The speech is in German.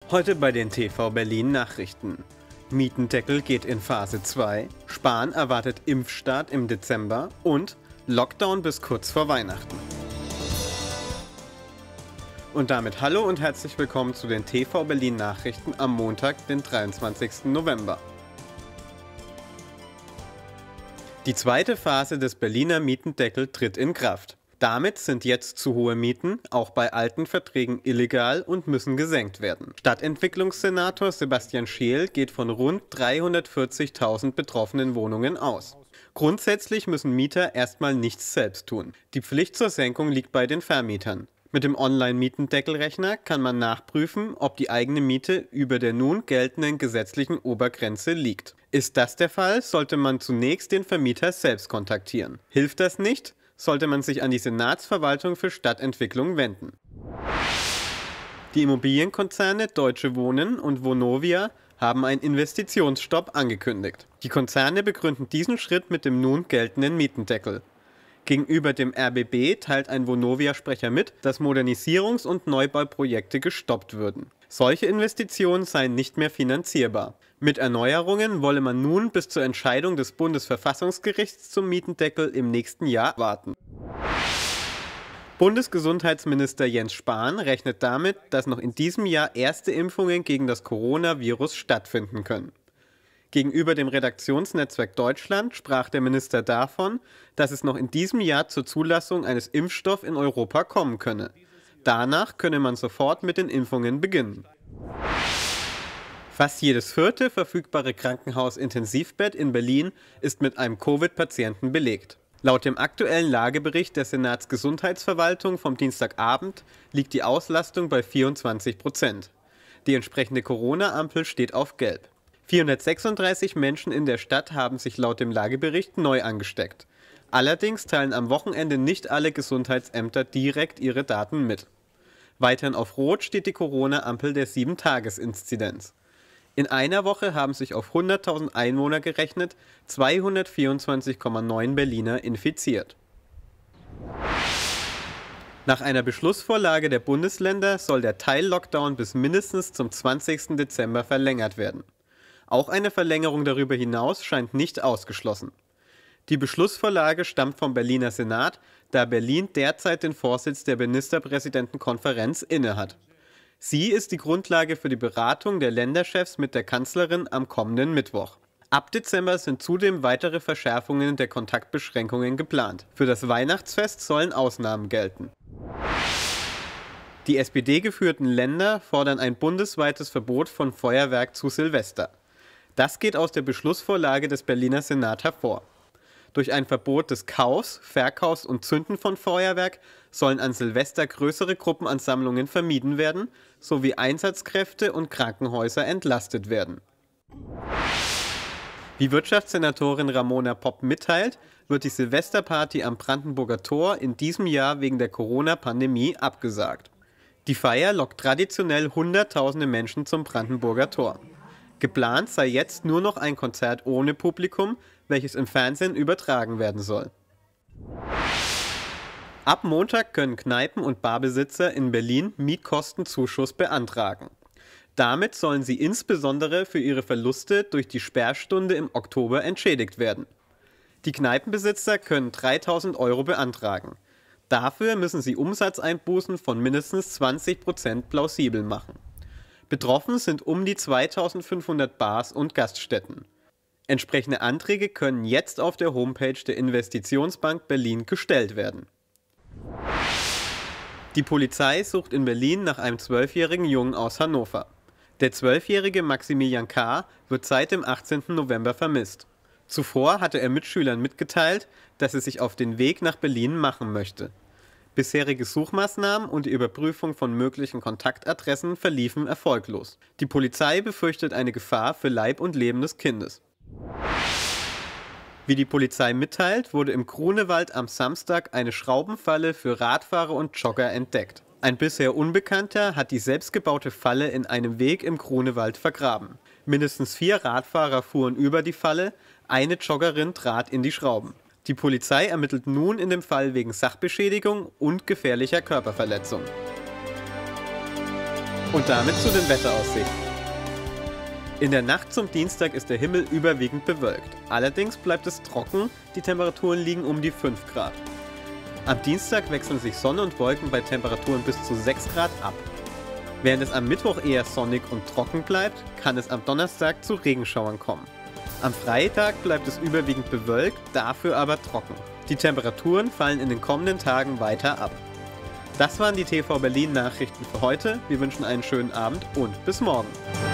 Heute bei den TV Berlin Nachrichten. Mietendeckel geht in Phase 2, Spahn erwartet Impfstart im Dezember und Lockdown bis kurz vor Weihnachten. Und damit hallo und herzlich willkommen zu den TV Berlin Nachrichten am Montag, den 23. November. Die zweite Phase des Berliner Mietendeckel tritt in Kraft. Damit sind jetzt zu hohe Mieten auch bei alten Verträgen illegal und müssen gesenkt werden. Stadtentwicklungssenator Sebastian Scheel geht von rund 340.000 betroffenen Wohnungen aus. Grundsätzlich müssen Mieter erstmal nichts selbst tun. Die Pflicht zur Senkung liegt bei den Vermietern. Mit dem Online-Mietendeckelrechner kann man nachprüfen, ob die eigene Miete über der nun geltenden gesetzlichen Obergrenze liegt. Ist das der Fall, sollte man zunächst den Vermieter selbst kontaktieren. Hilft das nicht, sollte man sich an die Senatsverwaltung für Stadtentwicklung wenden. Die Immobilienkonzerne Deutsche Wohnen und Vonovia haben einen Investitionsstopp angekündigt. Die Konzerne begründen diesen Schritt mit dem nun geltenden Mietendeckel. Gegenüber dem RBB teilt ein Vonovia-Sprecher mit, dass Modernisierungs- und Neubauprojekte gestoppt würden. Solche Investitionen seien nicht mehr finanzierbar. Mit Erneuerungen wolle man nun bis zur Entscheidung des Bundesverfassungsgerichts zum Mietendeckel im nächsten Jahr warten. Bundesgesundheitsminister Jens Spahn rechnet damit, dass noch in diesem Jahr erste Impfungen gegen das Coronavirus stattfinden können. Gegenüber dem Redaktionsnetzwerk Deutschland sprach der Minister davon, dass es noch in diesem Jahr zur Zulassung eines Impfstoffs in Europa kommen könne. Danach könne man sofort mit den Impfungen beginnen. Fast jedes vierte verfügbare Krankenhausintensivbett in Berlin ist mit einem Covid-Patienten belegt. Laut dem aktuellen Lagebericht der Senatsgesundheitsverwaltung vom Dienstagabend liegt die Auslastung bei 24%. Die entsprechende Corona-Ampel steht auf Gelb. 436 Menschen in der Stadt haben sich laut dem Lagebericht neu angesteckt. Allerdings teilen am Wochenende nicht alle Gesundheitsämter direkt ihre Daten mit. Weiterhin auf Rot steht die Corona-Ampel der 7-Tages-Inzidenz. In einer Woche haben sich auf 100.000 Einwohner gerechnet 224,9 Berliner infiziert. Nach einer Beschlussvorlage der Bundesländer soll der Teil-Lockdown bis mindestens zum 20. Dezember verlängert werden. Auch eine Verlängerung darüber hinaus scheint nicht ausgeschlossen. Die Beschlussvorlage stammt vom Berliner Senat, da Berlin derzeit den Vorsitz der Ministerpräsidentenkonferenz innehat. Sie ist die Grundlage für die Beratung der Länderchefs mit der Kanzlerin am kommenden Mittwoch. Ab Dezember sind zudem weitere Verschärfungen der Kontaktbeschränkungen geplant. Für das Weihnachtsfest sollen Ausnahmen gelten. Die SPD-geführten Länder fordern ein bundesweites Verbot von Feuerwerk zu Silvester. Das geht aus der Beschlussvorlage des Berliner Senats hervor. Durch ein Verbot des Kaufs, Verkaufs und Zünden von Feuerwerk sollen an Silvester größere Gruppenansammlungen vermieden werden, sowie Einsatzkräfte und Krankenhäuser entlastet werden. Wie Wirtschaftssenatorin Ramona Popp mitteilt, wird die Silvesterparty am Brandenburger Tor in diesem Jahr wegen der Corona-Pandemie abgesagt. Die Feier lockt traditionell Hunderttausende Menschen zum Brandenburger Tor. Geplant sei jetzt nur noch ein Konzert ohne Publikum, welches im Fernsehen übertragen werden soll. Ab Montag können Kneipen- und Barbesitzer in Berlin Mietkostenzuschuss beantragen. Damit sollen sie insbesondere für ihre Verluste durch die Sperrstunde im Oktober entschädigt werden. Die Kneipenbesitzer können 3.000 € beantragen. Dafür müssen sie Umsatzeinbußen von mindestens 20% plausibel machen. Betroffen sind um die 2.500 Bars und Gaststätten. Entsprechende Anträge können jetzt auf der Homepage der Investitionsbank Berlin gestellt werden. Die Polizei sucht in Berlin nach einem 12-jährigen Jungen aus Hannover. Der 12-jährige Maximilian K. wird seit dem 18. November vermisst. Zuvor hatte er Mitschülern mitgeteilt, dass er sich auf den Weg nach Berlin machen möchte. Bisherige Suchmaßnahmen und die Überprüfung von möglichen Kontaktadressen verliefen erfolglos. Die Polizei befürchtet eine Gefahr für Leib und Leben des Kindes. Wie die Polizei mitteilt, wurde im Grunewald am Samstag eine Schraubenfalle für Radfahrer und Jogger entdeckt. Ein bisher Unbekannter hat die selbstgebaute Falle in einem Weg im Grunewald vergraben. Mindestens 4 Radfahrer fuhren über die Falle, eine Joggerin trat in die Schrauben. Die Polizei ermittelt nun in dem Fall wegen Sachbeschädigung und gefährlicher Körperverletzung. Und damit zu den Wetteraussichten. In der Nacht zum Dienstag ist der Himmel überwiegend bewölkt. Allerdings bleibt es trocken, die Temperaturen liegen um die 5 Grad. Am Dienstag wechseln sich Sonne und Wolken bei Temperaturen bis zu 6 Grad ab. Während es am Mittwoch eher sonnig und trocken bleibt, kann es am Donnerstag zu Regenschauern kommen. Am Freitag bleibt es überwiegend bewölkt, dafür aber trocken. Die Temperaturen fallen in den kommenden Tagen weiter ab. Das waren die TV Berlin Nachrichten für heute. Wir wünschen einen schönen Abend und bis morgen.